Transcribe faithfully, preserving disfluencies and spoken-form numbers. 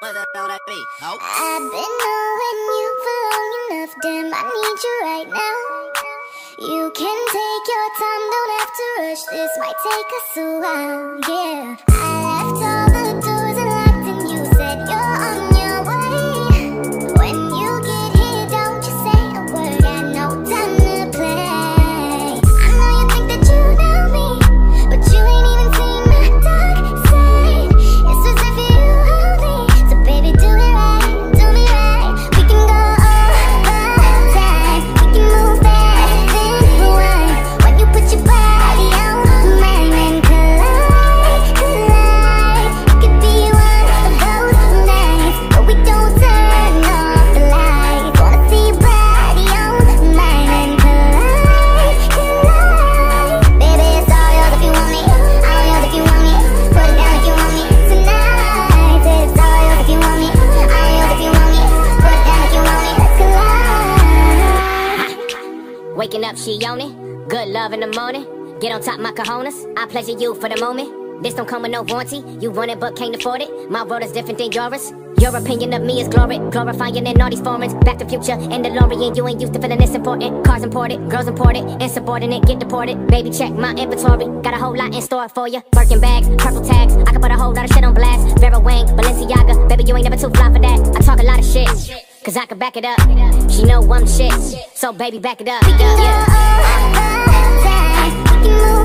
What the hell that be? Nope. I've been knowing you for long enough, damn, I need you right now. You can take your time, don't have to rush, this might take us a while, yeah. I left all the doors unlocked and you said you're on your way. When you get here, don't you say a word, got no time to play. I know you think that you know me, but you ain't even seen my dark side. It's as if you hold me, so baby do it right, do me right. We can go all the time, we can move fast, then rewind. When you put your body on mine and collide, collide. It could be one of those nights, but we don't turn off the lights. Wanna see your body on mine and collide, collide. Baby, it's all yours if you want me, all yours if you want me. Put it down if you want me tonight. Say it's all yours if you want me, all yours if you want me. Put it down if you want me, let's collide. Waking up, she on it. Good love in the morning. Get on top my cojones. I pleasure you for the moment. This don't come with no warranty. You want it but can't afford it. My world is different than yours. Your opinion of me is glory, glorifying in all these foreigns. Back to Future and DeLorean. You ain't used to feeling this important. Cars imported, girls imported, insubordinate, get deported. Baby, check my inventory. Got a whole lot in store for ya. Birkin bags, purple tags. I can put a whole lot of shit on blast. Vera Wang, Balenciaga. Baby, you ain't never too fly for that. I talk a lot of shit, cause I can back it up. She know I'm shit, so baby, back it up. We can go all the time, we can move